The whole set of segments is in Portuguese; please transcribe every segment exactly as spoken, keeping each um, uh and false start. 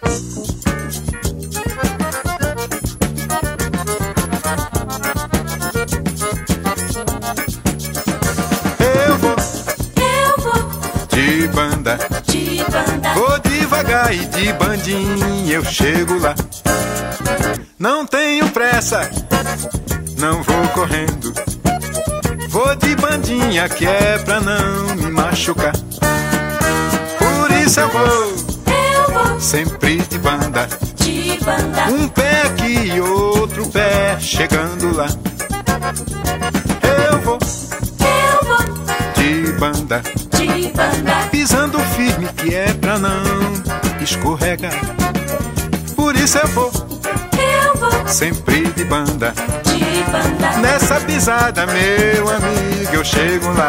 Eu vou, eu vou de banda, de banda. vou devagar e de bandinha eu chego lá. Não tenho pressa, não vou correndo. Vou de bandinha que é pra não me machucar. Por isso eu vou, Eu vou sempre de banda. de banda. Um pé aqui e outro pé chegando lá. Eu vou Eu vou de banda, de banda. pisando firme que é pra não escorregar. Por isso eu vou Eu vou sempre de banda. de banda. Nessa pisada, meu amigo, eu chego lá.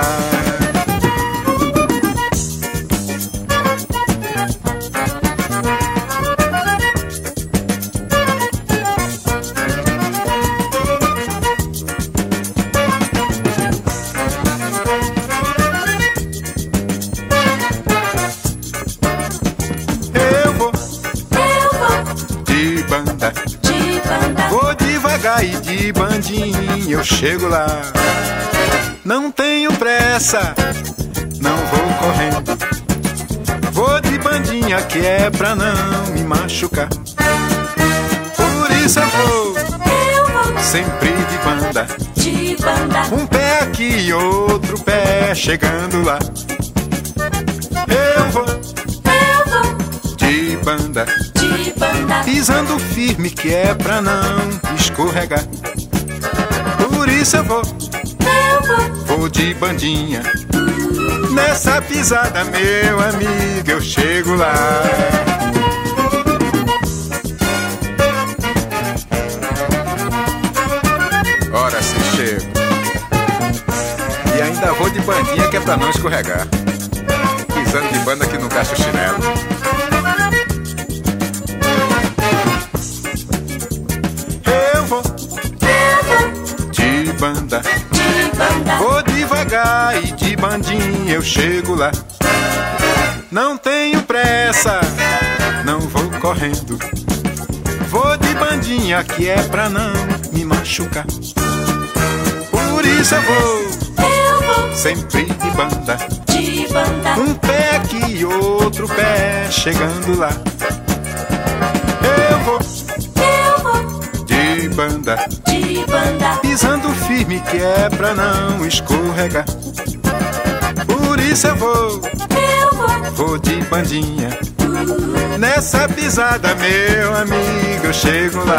Eu vou Eu vou de banda, de banda. vou devagar e de bandinha eu chego lá. Não tenho pressa, não vou correndo. Vou de bandinha que é pra não me machucar. Por isso eu vou Eu vou sempre de banda. de banda. Um pé aqui e outro pé chegando lá. Eu vou Eu vou de banda, de banda. pisando firme que é pra não escorregar. Por isso eu vou, Eu vou vou de bandinha. Nessa pisada, meu amigo, eu chego lá. Ora se chego. E ainda vou de bandinha que é pra não escorregar. Pisando de banda que não gasta o chinelo. Eu vou Eu vou de banda, de banda. vou devagar e de bandinha eu chego lá. Não tenho pressa, não vou correndo. Vou de bandinha que é pra não me machucar. Por isso eu vou Eu vou sempre de banda. de banda. Um pé aqui e outro pé chegando lá. Eu vou Eu vou de banda, de banda. pisando firme que é pra não escorregar. Por isso eu vou, Eu vou vou de bandinha. Nessa pisada, meu amigo, eu chego lá.